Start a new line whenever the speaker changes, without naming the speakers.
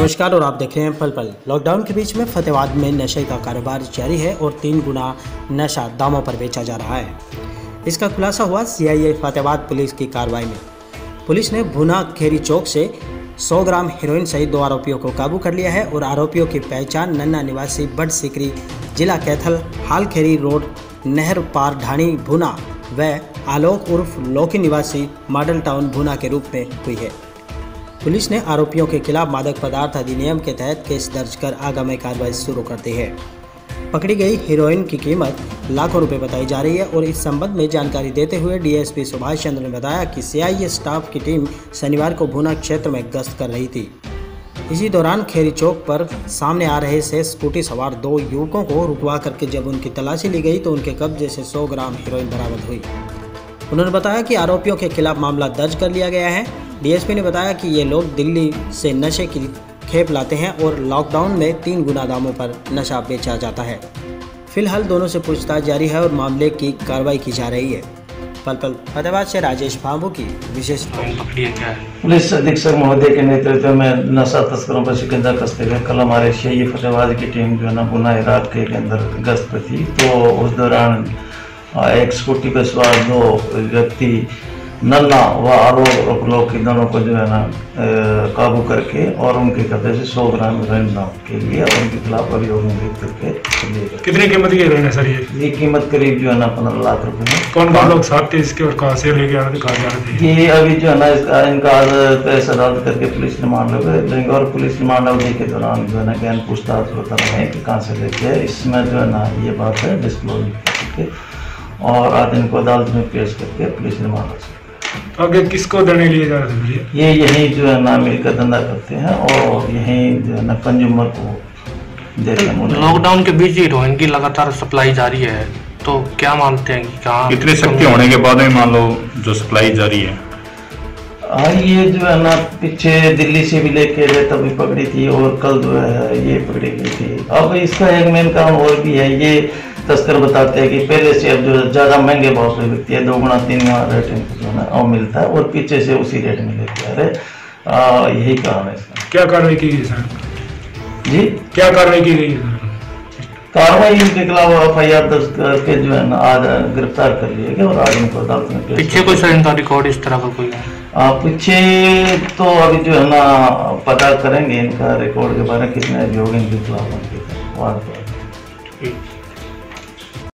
नमस्कार और आप देख रहे हैं पल पल। लॉकडाउन के बीच में फतेहाबाद में नशे का कारोबार जारी है और 3 गुना नशा दामों पर बेचा जा रहा है। इसका खुलासा हुआ सीआईए फतेहाबाद पुलिस की कार्रवाई में। पुलिस ने भुना खेरी चौक से 100 ग्राम हेरोइन सहित 2 आरोपियों को काबू कर लिया है और आरोपियों की पहचान नन्ना निवासी बड़ सिकरी, जिला कैथल, हाल खेरी रोड, नहर पार ढाणी भुना व आलोक उर्फ लोकी निवासी मॉडल टाउन भुना के रूप में हुई है। पुलिस ने आरोपियों के खिलाफ मादक पदार्थ अधिनियम के तहत केस दर्ज कर आगामी कार्रवाई शुरू कर दी है। पकड़ी गई हीरोइन की कीमत लाखों रुपए बताई जा रही है और इस संबंध में जानकारी देते हुए डीएसपी सुभाष चंद्र ने बताया कि सीआईए स्टाफ की टीम शनिवार को भुना क्षेत्र में गश्त कर रही थी। इसी दौरान खेरी चौक पर सामने आ रहे से स्कूटी सवार 2 युवकों को रुकवा करके जब उनकी तलाशी ली गई तो उनके कब्जे से 100 ग्राम हीरोइन बरामद हुई। उन्होंने बताया कि आरोपियों के खिलाफ मामला दर्ज कर लिया गया है। डीएसपी ने बताया कि ये लोग दिल्ली से नशे की खेप लाते हैं और लॉकडाउन में 3 गुना दामों पर नशा बेचा जाता है। फिलहाल दोनों से पूछताछ जारी है और मामले की कार्रवाई की जा रही है। पल पल फतेहाबाद से राजेश बाबू की विशेष
पुलिस अधीक्षक महोदय के नेतृत्व में नशा तस्करों पर शिकंजा कसते हुए कल हमारे सीआईए फतेहाबाद की टीम जो है ना भुना इलाके के अंदर गश्त पर थी। तो उस दौरान एक स्कूटी पर सवार 2 व्यक्ति नन्ना व आलोक लोग दोनों को जो है ना काबू करके और उनके कब्जे से 100 ग्राम हेरोइन के लिए और उनके खिलाफ अभियोग करके
कितनी कीमत की हेरोइन है सर? ये
कीमत करीब जो है ना 15 लाख रुपए है।
कौन कौन लोग साथ थे इसके और कहाँ से लेके आ रहे थे, कहाँ जा रहे थे?
ये अभी जो है ना इनका पैसा अदालत करके पुलिस रिमांड लेंगे और पुलिस रिमांड अवधि के दौरान जो है ना ज्ञान पूछताछ होता रहे कि कहाँ से लेके है। इसमें जो है ना ये बात है डिस्क्लोज करके और आज इनको अदालत में पेश करके पुलिस रिमांड।
तो आगे किसको देने लिए जा रहे थे?
ये यही जो है ना मिलकर धंधा करते हैं और यही जो है ना कंज्यूमर को देते हैं।
लॉकडाउन के बीच हीरोइन की लगातार सप्लाई जारी है, तो क्या मानते हैं कि कहाँ
कितने सख्ती होने के बाद में मान लो जो सप्लाई जारी है?
हाँ, ये जो है ना पीछे दिल्ली से भी लेके गए तभी पकड़ी थी और कल जो है ये पकड़ी गई थी। अब इसका एक मेन काम और भी है। ये तस्कर बताते हैं कि पहले से अब जो ज़्यादा महंगे भाव से बिकती है 2 गुना 3 गुना रेट जो है ना मिलता है और पीछे से उसी रेट में लेके आ रहे। यही कारण है इसका।
क्या कार्रवाई की गई सर?
जी, क्या
कार्रवाई की गई?
कार्रवाई इनके खिलाफ FIR दर्ज करके जो है ना आज गिरफ्तार कर लिए गए और आज इनको अदालत में
पीछे कोई सर इनका रिकॉर्ड इस तरह का कोई
पीछे तो अभी जो है ना पता करेंगे इनका रिकॉर्ड के बारे में कितने अभियोग इनके खिलाफ होंगे।